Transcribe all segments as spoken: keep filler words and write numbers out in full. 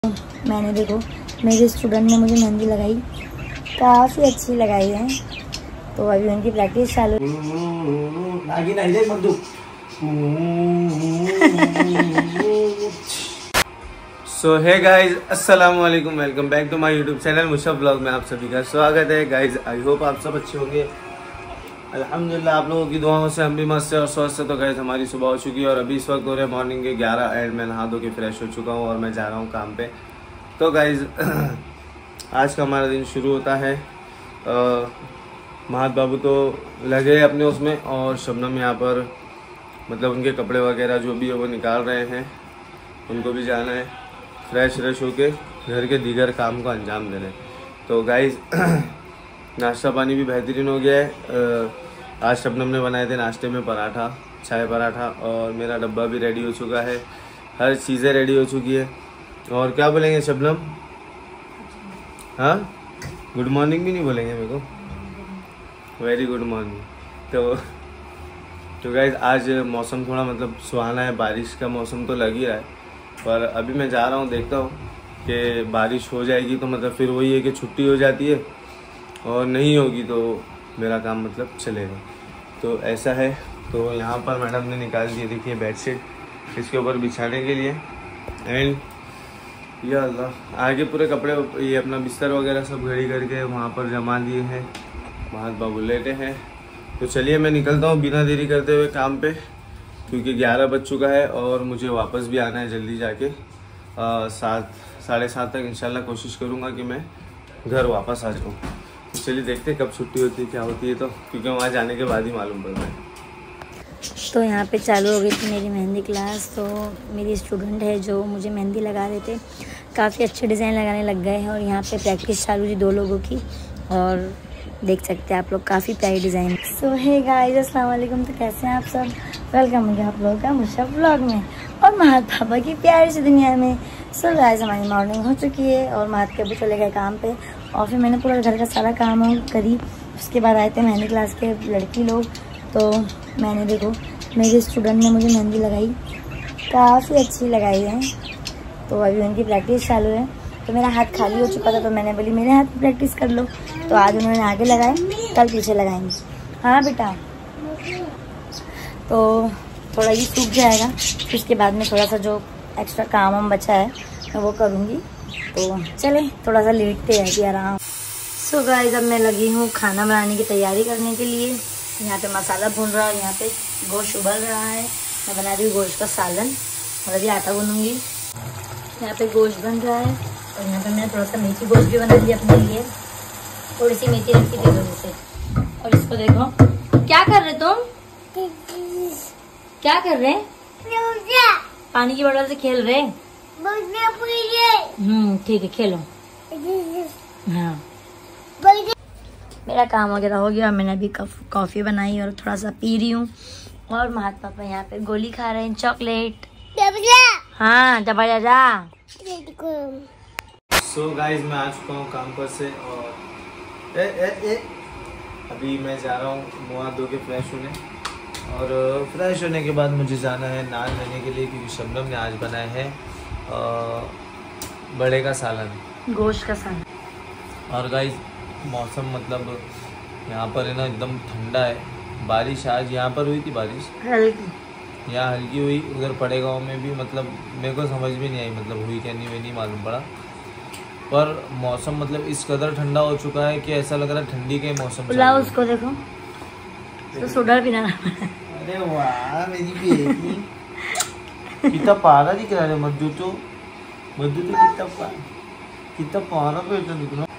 मैंने देखो मेरे स्टूडेंट ने मुझे मेहंदी लगाई, काफ़ी अच्छी लगाई है। तो अभी उनकी प्रैक्टिस चालू। सो हे गाइज, अस्सलाम वालेकुम, welcome back to my YouTube channel Musharraf vlog में आप सभी का स्वागत है। गाइज आई होप आप सब अच्छे होंगे। अल्हम्दुलिल्लाह आप लोगों की दुआओं से हम भी मस्त और स्वस्थ है। तो गाइज हमारी सुबह हो चुकी है और अभी इस वक्त हो रहे हैं मॉर्निंग के ग्यारह एंड मैं नहा धो के फ्रेश हो चुका हूँ और मैं जा रहा हूँ काम पे। तो गाइज आज का हमारा दिन शुरू होता है। महात बाबू तो लगे अपने उसमें और शबनम यहाँ पर मतलब उनके कपड़े वगैरह जो भी है वो निकाल रहे हैं। उनको भी जाना है फ्रेश फ्रेश होके घर के दीगर काम को अंजाम देने। तो गाइज नाश्ता पानी भी बेहतरीन हो गया है। आज शबनम ने बनाए थे नाश्ते में पराठा, चाय पराठा, और मेरा डब्बा भी रेडी हो चुका है। हर चीज़ें रेडी हो चुकी है। और क्या बोलेंगे शबनम? हाँ, गुड मॉर्निंग भी नहीं बोलेंगे मेरे को? Very good morning. तो तो गाइज आज मौसम थोड़ा मतलब सुहाना है, बारिश का मौसम तो लग ही रहा है। पर अभी मैं जा रहा हूँ, देखता हूँ कि बारिश हो जाएगी तो मतलब फिर वही है कि छुट्टी हो जाती है, और नहीं होगी तो मेरा काम मतलब चलेगा। तो ऐसा है। तो यहाँ पर मैडम ने निकाल दी, देखिए बेडशीट इसके ऊपर बिछाने के लिए। एंड या अल्लाह आगे पूरे कपड़े ये अपना बिस्तर वगैरह सब घड़ी करके वहाँ पर जमा दिए हैं। महात बाबू लेटे हैं। तो चलिए मैं निकलता हूँ बिना देरी करते हुए काम पे, क्योंकि ग्यारह बज चुका है और मुझे वापस भी आना है जल्दी जाके। सात साढ़े सात तक इंशाल्लाह कोशिश करूँगा कि मैं घर वापस आ जाऊँ। तो चलिए देखते हैं कब छुट्टी होती है, क्या होती है, तो क्योंकि वहाँ जाने के बाद ही मालूम पड़ता है। तो यहाँ पे चालू हो गई थी मेरी मेहंदी क्लास। तो मेरी स्टूडेंट है जो मुझे मेहंदी लगा रहे थे, काफ़ी अच्छे डिज़ाइन लगाने लग गए हैं। और यहाँ पे प्रैक्टिस चालू थी दो लोगों की, और देख सकते हैं आप लोग काफ़ी प्यारी डिज़ाइन। सो हे गाइस, अस्सलाम वालेकुम। तो कैसे हैं आप सब? वेलकम हो गया आप लोगों का मुशर्रफ व्लॉग में और महात पापा की प्यारी सी दुनिया में। सो गाइस हमारी मॉर्निंग हो चुकी है और महात के अभी चले गए काम पे, और फिर मैंने पूरा घर का सारा काम करी। उसके बाद आए थे मेहंदी क्लास के लड़की लोग। तो मैंने देखो मेरे स्टूडेंट ने मुझे मेहंदी लगाई, काफ़ी अच्छी लगाई है। तो अभी उनकी प्रैक्टिस चालू है। तो मेरा हाथ खाली हो चुका था, तो मैंने बोली मेरे हाथ प्रैक्टिस कर लो। तो आज उन्होंने आगे लगाए, कल पीछे लगाएंगे। हाँ बेटा। तो थोड़ा ये सूख जाएगा, उसके बाद में थोड़ा सा जो एक्स्ट्रा काम हम बचा है मैं वो करूँगी। तो चले थोड़ा सा लेटते हैं कि आराम। सो गाइस अब मैं लगी हूँ खाना बनाने की तैयारी करने के लिए। यहाँ पे मसाला भून रहा है, यहाँ पे गोश्त उबल रहा है। मैं बना रही हूँ गोश्त का सालन और अभी आटा भूनूंगी। यहाँ पे गोश्त बन रहा है और यहाँ पे मैंने थोड़ा सा मेथी गोश्त भी बना लिया अपने लिए। थोड़ी सी मेथी रखी थी वजह से। और इसको देखो, क्या कर रहे तुम? क्या कर रहे हैं? पानी की बोतल से खेल रहे? हम्म ठीक है, खेलो। हाँ मेरा काम वगैरह हो गया। मैंने अभी कॉफ़ी बनाई और थोड़ा सा पी रही हूँ। और महात पापा यहाँ पे गोली खा रहे हैं, चॉकलेट। हाँ जबा जा जा। सो गाइज मैं आ चुका हूँ काम पर से, और ए, ए, ए, अभी मैं जा रहा हूँ मुँह हाथ धो के फ्रेश होने। और फ्रेश होने के बाद मुझे जाना है नान लेने के लिए, क्योंकि शबनम ने आज बनाए हैं बड़े का सालन, गोश्त का सालन। और गाइज मौसम मतलब यहाँ पर है ना एकदम ठंडा है। बारिश आज यहाँ पर हुई थी, बारिश हल्की, यहाँ हल्की हुई। उधर पड़े गाँव में भी मतलब मेरे को समझ भी नहीं आई मतलब हुई क्या नहीं हुई, नहीं मालूम पड़ा। पर मौसम मतलब इस कदर ठंडा हो चुका है कि ऐसा लग रहा है ठंडी के मौसम। बुलाओ उसको, देखो तो सोडा पीना। अरे वाह मेरी बेटी, कितना पारा दिख रहा है मद्दू तो, मद्दू तो कितना पारा, कितना पारा बेटा दिख रहा।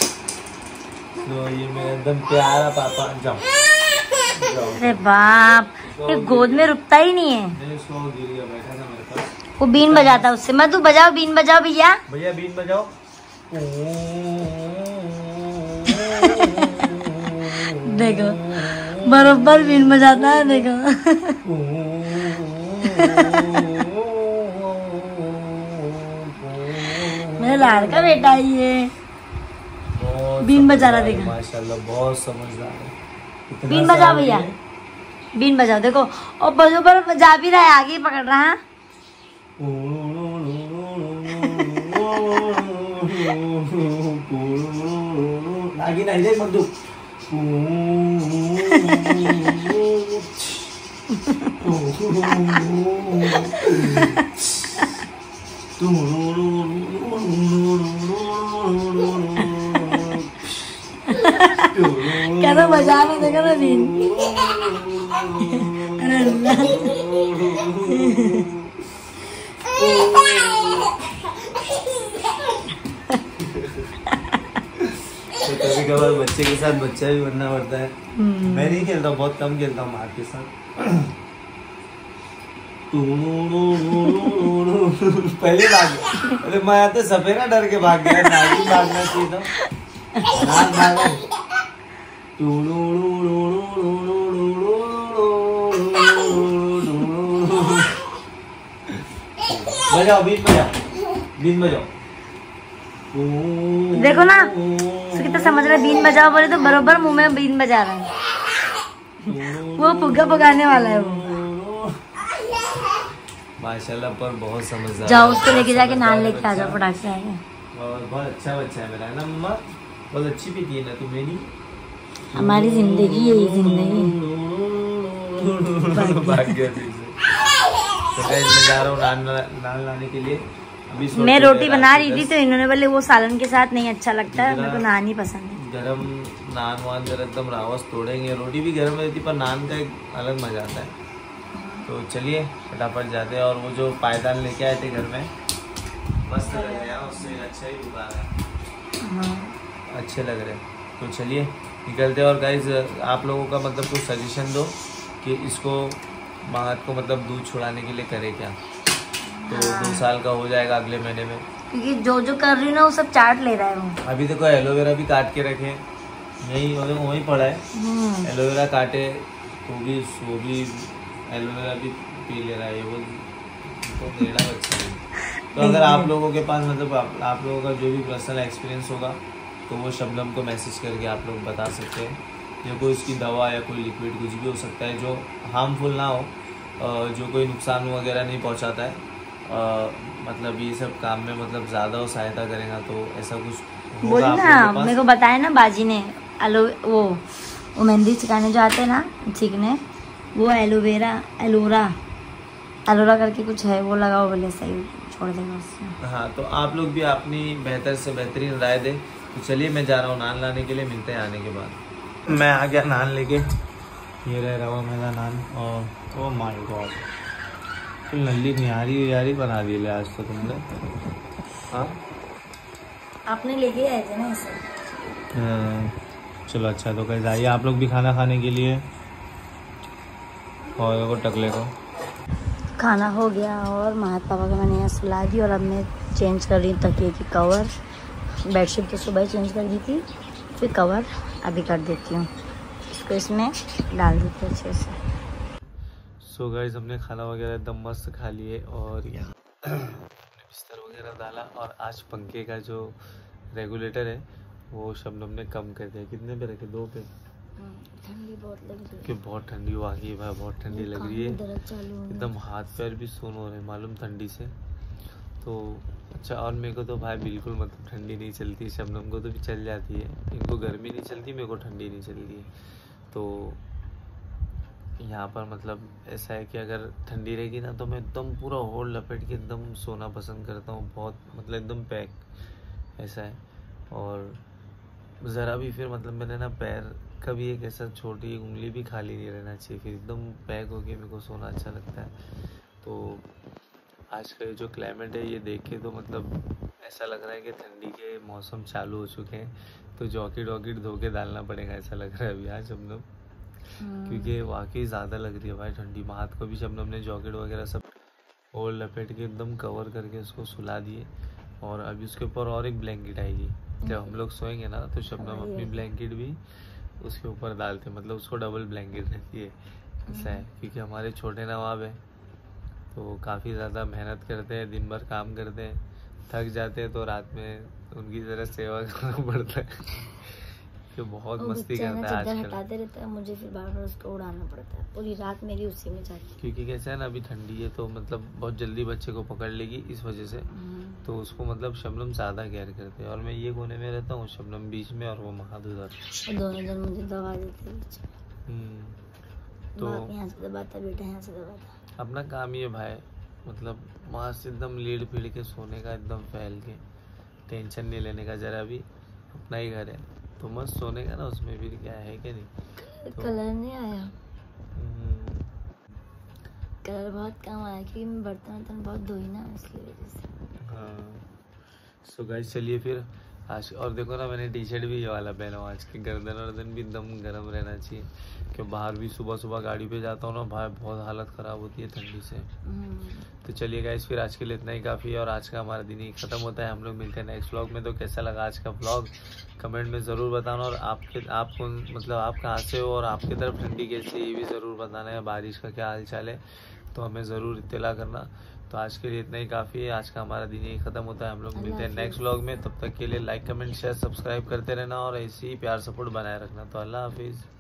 तो ये मेरा एकदम प्यारा पापा। जाओ अरे बाप, ये गोद में रुकता ही नहीं है। सो गिर गया, बैठा था मेरे पास। वो बीन बजाता उससे। मधु बजाओ, बीन बजाओ भैया। भैया बीन बजाओ। देखो बरोबर बीन बजाता है, देखो। मेरा लाड़का बेटा ही है, बीन बजा रहा। देखो माशाल्लाह बहुत समझदार है। बीन बजाओ भैया, बीन बजाओ। देखो और बजो पर जा भी रहा है, आगे ही पकड़ रहा है। आगे नहीं दे मत दो। क्या मजा में देखा ना बीन। अरे अल्लाह तो कभी कभार बच्चे के साथ बच्चा भी बनना पड़ता है। मैं नहीं खेलता, बहुत कम खेलता हूँ माँ के साथ। पहले भाग गया, अरे मैं तो सपेरा डर के भाग गया, नागिन भागना चाहिए था। नाग भागा। बजाओ बीन बजाओ, बीन बजाओ। देखो ना तो कितना समझ रहा है। बीन बजाओ बोले तो बरोबर मुंह में बीन बजा रहा है। वो फुग्गा पकाने वाला है वो। माशाल्लाह पर बहुत समझदार। जाओ उसको लेके जाके नान लेके आ जाओ, पटाखे से आएगा। और बहुत अच्छा बच्चा है मेरा, है ना मम्मा? बहुत अच्छी भी थी ना तू मेरी। हमारी जिंदगी यही जिंदगी। भाग गया फिर से। तो मैं जा रहा हूँ नान नान लाने के लिए। अभी मैं रोटी बना रही थी तो इन्होंने बोले वो सालन के साथ नहीं अच्छा लगता है, मेरे को नान ही पसंद है। गरम नान वान जरा एकदम रावस तोड़ेंगे। रोटी भी गर्म रहती पर नान का एक अलग मजा आता है। तो चलिए फटाफट जाते हैं। और वो जो पायदान लेके आए थे घर में मस्त लग रहे हैं, उससे अच्छा ही दुकान है। अच्छे लग रहे हैं। तो चलिए निकलते हैं। और गाइज आप लोगों का मतलब कुछ सजेशन दो कि इसको महत को मतलब दूध छुड़ाने के लिए करे क्या। तो हाँ। दो साल का हो जाएगा अगले महीने में, क्योंकि जो जो कर रही हूँ ना वो सब चाट ले रहा है वो। अभी देखो एलोवेरा भी काट के रखे, यही वही पड़ा है। एलोवेरा काटे तो भी वो भी एलोवेरा भी पी ले रहा है। वो तो मेरा बच्चा है। तो अगर आप लोगों के पास मतलब आप, आप लोगों का जो भी पर्सनल एक्सपीरियंस होगा तो वो शबनम को मैसेज करके आप लोग बता सकते हैं। या कोई उसकी दवा या कोई लिक्विड कुछ भी हो सकता है जो हार्मफुल ना हो, जो कोई नुकसान वगैरह नहीं पहुंचाता है। आ, मतलब ये सब काम में मतलब ज़्यादा सहायता करेगा तो ऐसा कुछ बोली ना। मेरे को बताया ना बाजी ने, एलो वो वो मेहंदी सिखाने जो आते हैं ना सीखने, वो एलोवेरा एलोरा एलोरा करके कुछ है, वो लगाओ बोले सही छोड़ देगा उससे। हाँ तो आप लोग भी अपनी बेहतर से बेहतरीन राय दें। तो चलिए मैं जा रहा हूँ नान लाने के लिए, मिलते हैं आने के बाद। मैं आ गया नान लेके, ये रह रहा मेरा नान। और ओ माय गॉड तो नल्ली निहारी उहारी बना दी ले आज तो तुमने। हाँ आपने लेके आए थे ना इसे। चलो अच्छा तो कैसे आइए आप लोग भी खाना खाने के लिए। और वो टकले को खाना हो गया और महत पापा को मैंने यहाँ सुला दी। और अब मैं चेंज कर रही हूँ तकिए की कवर। बेडशीट तो सुबह ही चेंज कर दी थी, फिर कवर अभी कर देती हूँ, इसको इसमें डाल देती हूँ अच्छे से। सो गाइस हमने खाना वगैरह एकदम मस्त खा लिए और यहाँ बिस्तर वगैरह डाला। और आज पंखे का जो रेगुलेटर है वो शबनम ने कम कर दिया। कितने पे रखे? दो पे। ठंडी बहुत लग रही है कि बहुत ठंडी हुआ कि भाई बहुत ठंडी लग रही है, एकदम हाथ पैर भी सून हो रहे मालूम ठंडी से। तो अच्छा और मेरे को तो भाई बिल्कुल मतलब ठंडी नहीं चलती। शबनम को तो भी चल जाती है, इनको गर्मी नहीं चलती, मेरे को ठंडी नहीं चलती है। तो यहाँ पर मतलब ऐसा है कि अगर ठंडी रहेगी ना तो मैं एकदम पूरा होल लपेट के एकदम सोना पसंद करता हूँ, बहुत मतलब एकदम पैक ऐसा है। और ज़रा भी फिर मतलब मैंने ना पैर कभी एक ऐसा छोटी उंगली भी खाली नहीं रहना चाहिए, फिर एकदम पैक होके मेरे को सोना अच्छा लगता है। तो आज का जो क्लाइमेट है ये देख के तो मतलब ऐसा लग रहा है कि ठंडी के मौसम चालू हो चुके हैं, तो जॉकेट वॉकेट धो के डालना पड़ेगा ऐसा लग रहा है अभी आज हम लोग, क्योंकि वाकई ज़्यादा लग रही है भाई ठंडी। हाथ को भी जब हमने जॉकेट वगैरह सब और लपेट के एकदम कवर करके उसको सुला दिए। और अभी उसके ऊपर और एक ब्लैंकेट आएगी जब हम लोग सोएंगे ना, तो शबनम अपनी ब्लैंकेट भी उसके ऊपर डालते, मतलब उसको डबल ब्लैंकेट रहती है ऐसा है। क्योंकि हमारे छोटे नवाब हैं तो काफ़ी ज़्यादा मेहनत करते हैं, दिन भर काम करते हैं, थक जाते हैं तो रात में उनकी ज़रा सेवा करना पड़ता है। के बहुत वो मस्ती बच्चा ना करता है चद्दर आजकल, हटाते रहता है, मुझे फिर बार बार उसको उड़ाना पड़ता है, पूरी रात मेरी उसी में जाती है। क्योंकि कैसा है ना अभी ठंडी है तो मतलब बहुत जल्दी बच्चे को पकड़ लेगी इस वजह से, तो उसको मतलब शबनम ज़्यादा केयर करते हैं। और मैं ये कोने में रहता हूँ, शबनम बीच में और वो महाद उधर, दोनों जन मुझे दबा देते हैं बीच में। हम्म, तो बाप यहाँ से दबाता, बेटा यहाँ से दबाता। अपना काम ही है भाई, मतलब वहाँ से एकदम लीड़ पीड़ के सोने का, एकदम फैल के, टेंशन नहीं लेने का जरा भी, अपना ही घर है तो मस्त सोने का ना, उसमें भी क्या है कि नहीं। तो कलर नहीं आया, हम्म, कलर बहुत कम आया क्योंकि मैं बर्तन वर्तन बहुत धोई ना, इसकी वजह से। हाँ सो गाइस चलिए फिर आज, और देखो ना मैंने टी शर्ट भी ये वाला पहना हुआ आज के, गर्दन वर्दन भी एकदम गर्म रहना चाहिए, क्योंकि बाहर भी सुबह सुबह गाड़ी पे जाता हूँ ना भाई, बहुत हालत ख़राब होती है ठंडी से। तो चलिए गाइस फिर आज के लिए इतना ही काफ़ी है, और आज का हमारा दिन ही ख़त्म होता है। हम लोग मिलते हैं नेक्स्ट व्लॉग में। तो कैसा लगा आज का व्लॉग कमेंट में ज़रूर बताना, और आपके आप कौन मतलब आप कहाँ से हो और आपकी तरफ ठंडी कैसी है ये भी ज़रूर बताना है, बारिश का क्या हाल चाल है तो हमें ज़रूर इत्तला करना। तो आज के लिए इतना ही काफ़ी है, आज का हमारा दिन यही ख़त्म होता है। हम लोग मिलते हैं नेक्स्ट व्लॉग में, तब तक के लिए लाइक कमेंट शेयर सब्सक्राइब करते रहना और ऐसे ही प्यार सपोर्ट बनाए रखना। तो अल्लाह हाफिज़।